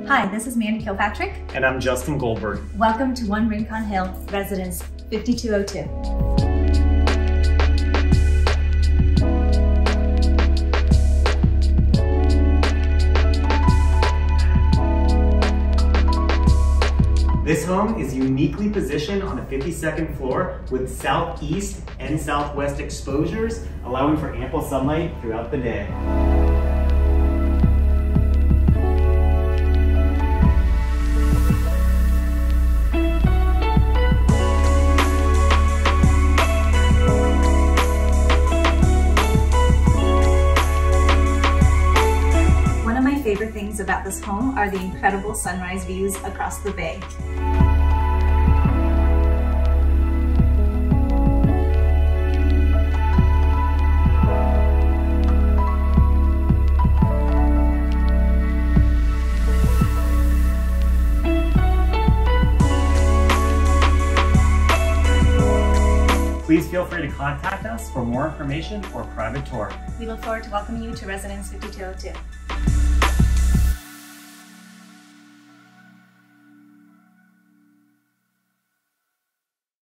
Hi, this is Mandy Kilpatrick. And I'm Justin Goldberg. Welcome to 1 Rincon Hill, Residence 5202. This home is uniquely positioned on the 52nd floor with southeast and southwest exposures, allowing for ample sunlight throughout the day. One of my favorite things about this home are the incredible sunrise views across the bay. Please feel free to contact us for more information or private tour. We look forward to welcoming you to Residence 5202.